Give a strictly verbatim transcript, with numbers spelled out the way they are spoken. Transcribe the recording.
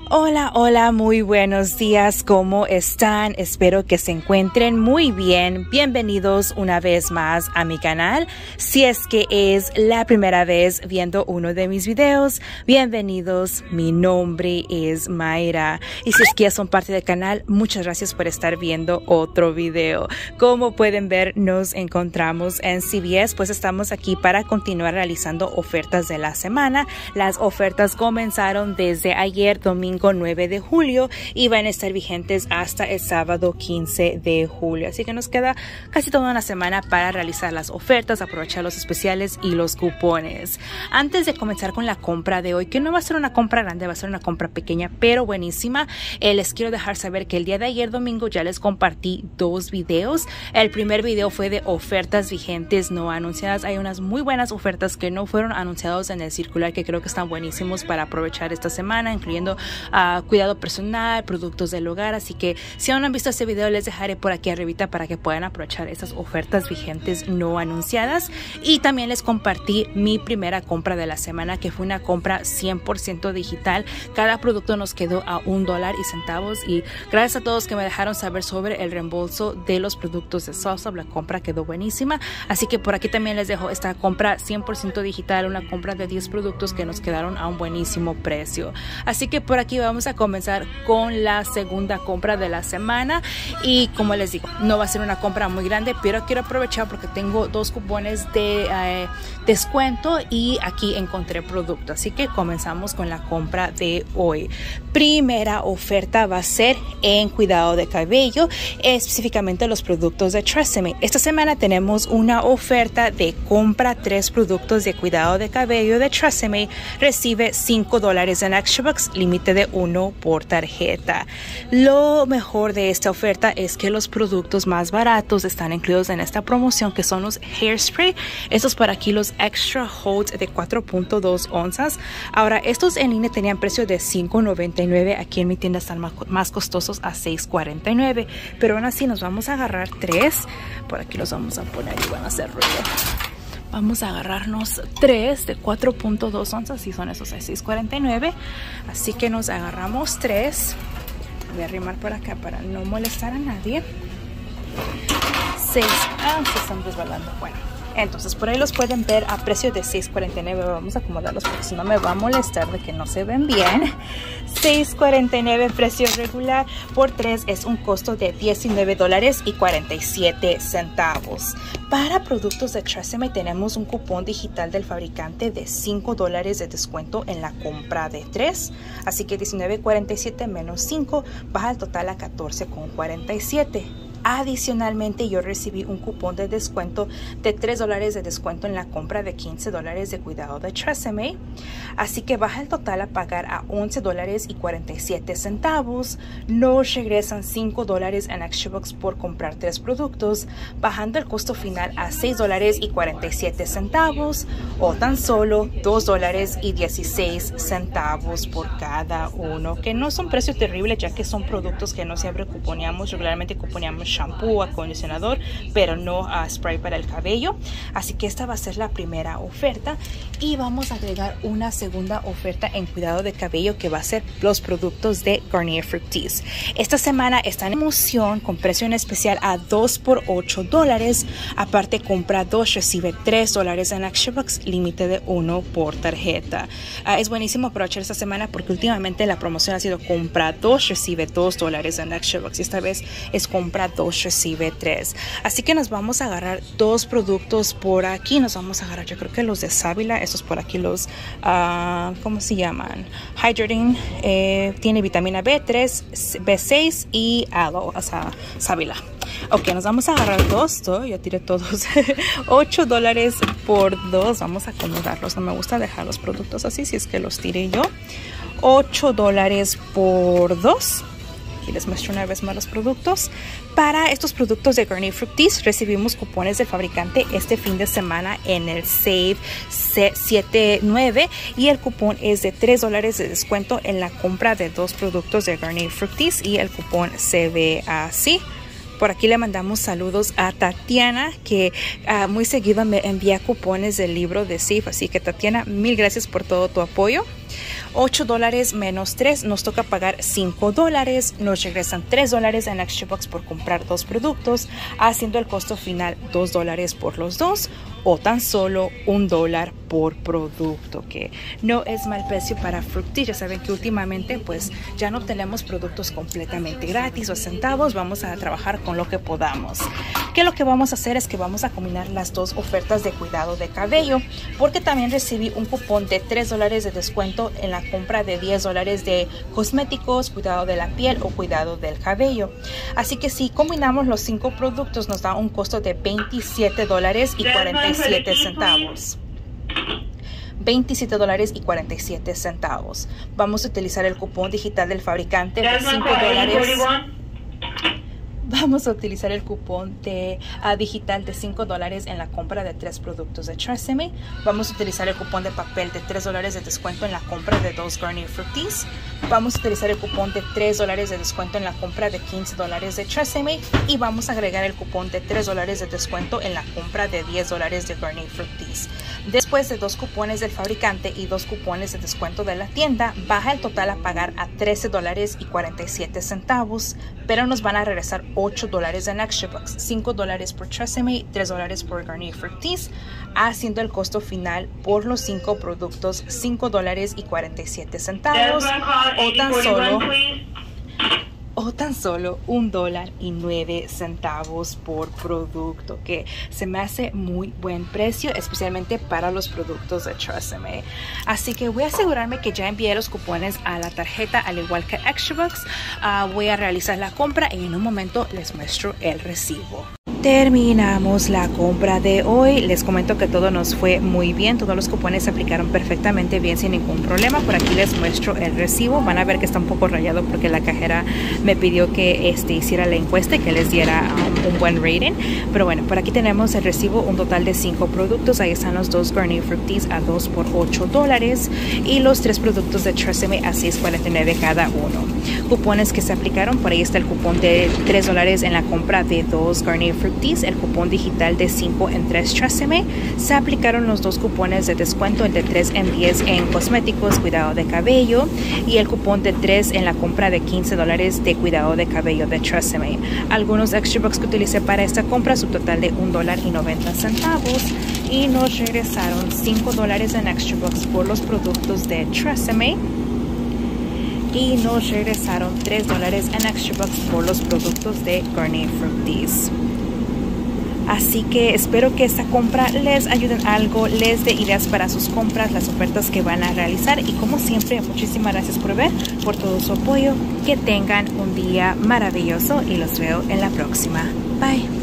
Hola, hola, muy buenos días, ¿cómo están? Espero que se encuentren muy bien. Bienvenidos una vez más a mi canal. Si es que es la primera vez viendo uno de mis videos, bienvenidos. Mi nombre es Mayra. Y si es que ya son parte del canal, muchas gracias por estar viendo otro video. Como pueden ver, nos encontramos en C V S, pues estamos aquí para continuar realizando ofertas de la semana. Las ofertas comenzaron desde ayer, domingo nueve de julio, y van a estar vigentes hasta el sábado quince de julio. Así que nos queda casi toda una semana para realizar las ofertas, aprovechar los especiales y los cupones. Antes de comenzar con la compra de hoy, que no va a ser una compra grande, va a ser una compra pequeña pero buenísima, eh, les quiero dejar saber que el día de ayer domingo ya les compartí dos videos. El primer video fue de ofertas vigentes no anunciadas. Hay unas muy buenas ofertas que no fueron anunciadas en el circular que creo que están buenísimos para aprovechar esta semana, incluyendo Uh, cuidado personal, productos del hogar. Así que si aún no han visto ese video, les dejaré por aquí arribita para que puedan aprovechar estas ofertas vigentes no anunciadas. Y también les compartí mi primera compra de la semana, que fue una compra cien por ciento digital. Cada producto nos quedó a un dólar y centavos, y gracias a todos que me dejaron saber sobre el reembolso de los productos de Salsa. La compra quedó buenísima, así que por aquí también les dejo esta compra cien por ciento digital, una compra de diez productos que nos quedaron a un buenísimo precio. Así que por aquí vamos a comenzar con la segunda compra de la semana, y como les digo, no va a ser una compra muy grande, pero quiero aprovechar porque tengo dos cupones de eh, descuento y aquí encontré producto. Así que comenzamos con la compra de hoy. Primera oferta va a ser en cuidado de cabello, específicamente los productos de Tresemme. Esta semana tenemos una oferta de compra tres productos de cuidado de cabello de Tresemme, recibe cinco dólares en extra bucks, límite de uno por tarjeta. Lo mejor de esta oferta es que los productos más baratos están incluidos en esta promoción, que son los Hairspray. Estos para aquí, los Extra Hold de cuatro punto dos onzas. Ahora, estos en línea tenían precio de cinco noventa y nueve. Aquí en mi tienda están más, más costosos a seis cuarenta y nueve. Pero aún así nos vamos a agarrar tres. Por aquí los vamos a poner y van a hacer ruido. Vamos a agarrarnos tres de cuatro punto dos onzas, y son esos a seis cuarenta y nueve. Así que nos agarramos tres. Voy a arrimar por acá para no molestar a nadie. seis. Ah, se están resbalando. Bueno, entonces por ahí los pueden ver a precio de seis cuarenta y nueve. Vamos a acomodarlos porque si no me va a molestar de que no se ven bien. seis cuarenta y nueve precio regular, por tres es un costo de diecinueve dólares y cuarenta y siete centavos. Para productos de Tresemme tenemos un cupón digital del fabricante de cinco dólares de descuento en la compra de tres. Así que diecinueve cuarenta y siete menos cinco baja el total a catorce cuarenta y siete. Adicionalmente, yo recibí un cupón de descuento de tres dólares de descuento en la compra de quince dólares de cuidado de Tresemme. Así que baja el total a pagar a once dólares y cuarenta y siete centavos. Nos regresan cinco dólares en extra bucks por comprar tres productos, bajando el costo final a seis dólares y cuarenta y siete centavos, o tan solo dos dólares y dieciséis centavos por cada uno, que no es un precio terrible, ya que son productos que no siempre cuponeamos. Regularmente cuponeamos shampoo, acondicionador, pero no uh, spray para el cabello. Así que esta va a ser la primera oferta, y vamos a agregar una segunda oferta en cuidado de cabello, que va a ser los productos de Garnier Fructis. Esta semana están en promoción con precio en especial a dos por ocho dólares. Aparte, compra dos, recibe tres dólares en extra bucks, límite de uno por tarjeta. Uh, es buenísimo aprovechar esta semana porque últimamente la promoción ha sido compra dos, recibe dos dólares en extra bucks, y esta vez es compra dos, recibe tres. Así que nos vamos a agarrar dos productos por aquí. Nos vamos a agarrar, yo creo que los de Sábila. Estos por aquí, los uh, ¿cómo se llaman? Hydrating. Eh, tiene vitamina B tres, B seis y aloe, o sea, Sábila. Ok, nos vamos a agarrar dos. Todo, ya tiré todos. ocho dólares por dos. Vamos a acomodarlos. No me gusta dejar los productos así, si es que los tiré yo. ocho dólares por dos. Y les muestro una vez más los productos. Para estos productos de Garnier Fructis recibimos cupones del fabricante este fin de semana en el Save setenta y nueve, y el cupón es de tres dólares de descuento en la compra de dos productos de Garnier Fructis, y el cupón se ve así. Por aquí le mandamos saludos a Tatiana, que uh, muy seguido me envía cupones del libro de Safe. Así que Tatiana, mil gracias por todo tu apoyo. ocho dólares menos tres, nos toca pagar cinco dólares. Nos regresan tres dólares en Extra Bucks por comprar dos productos, haciendo el costo final dos dólares por los dos, o tan solo un dólar por producto, que no es mal precio para Fructis. Ya saben que últimamente pues ya no tenemos productos completamente gratis o centavos, vamos a trabajar con lo que podamos. Que lo que vamos a hacer es que vamos a combinar las dos ofertas de cuidado de cabello, porque también recibí un cupón de tres dólares de descuento en la compra de diez dólares de cosméticos, cuidado de la piel o cuidado del cabello. Así que si combinamos los cinco productos nos da un costo de veintisiete dólares y cuarenta y siete centavos. veintisiete dólares y cuarenta y siete centavos. Vamos a utilizar el cupón digital del fabricante de cinco dólares. Vamos a utilizar el cupón de, uh, digital de cinco dólares en la compra de tres productos de Tresemme. Vamos a utilizar el cupón de papel de tres dólares de descuento en la compra de dos Garnier Fructis. Vamos a utilizar el cupón de tres dólares de descuento en la compra de quince dólares de Tresemme. Y vamos a agregar el cupón de tres dólares de descuento en la compra de diez dólares de Garnier Fructis. Después de dos cupones del fabricante y dos cupones de descuento de la tienda, baja el total a pagar a trece dólares y cuarenta y siete centavos, pero nos van a regresar ocho dólares en Extra Bucks, cinco dólares por Tresemme, tres dólares por Garnier Fructis, haciendo el costo final por los cinco productos cinco dólares y cuarenta y siete centavos, o tan solo o tan solo un dólar y nueve centavos por producto, que se me hace muy buen precio, especialmente para los productos de Tresemme. Así que voy a asegurarme que ya envié los cupones a la tarjeta, al igual que Extra Bucks. Uh, voy a realizar la compra y en un momento les muestro el recibo. Terminamos la compra de hoy. Les comento que todo nos fue muy bien. Todos los cupones se aplicaron perfectamente bien sin ningún problema. Por aquí les muestro el recibo. Van a ver que está un poco rayado porque la cajera me pidió que este, hiciera la encuesta y que les diera um, un buen rating. Pero bueno, por aquí tenemos el recibo, un total de cinco productos. Ahí están los dos Garnier Fructis a dos por ocho dólares y los tres productos de Tresemme a seis cuarenta y nueve cada uno. Cupones que se aplicaron. Por ahí está el cupón de tres dólares en la compra de dos Garnier Fructis, el cupón digital de cinco en tres Tresemme. Se aplicaron los dos cupones de descuento, el de tres en diez en cosméticos, cuidado de cabello, y el cupón de tres en la compra de quince dólares de cuidado de cabello de Tresemme. Algunos Extra Bucks que utilicé para esta compra, su total de un dólar y noventa centavos, y nos regresaron cinco dólares en Extra Bucks por los productos de Tresemme. Y nos regresaron tres dólares en Extra Bucks por los productos de Garnier Fructis. Así que espero que esta compra les ayude en algo, les dé ideas para sus compras, las ofertas que van a realizar. Y como siempre, muchísimas gracias por ver, por todo su apoyo. Que tengan un día maravilloso y los veo en la próxima. Bye.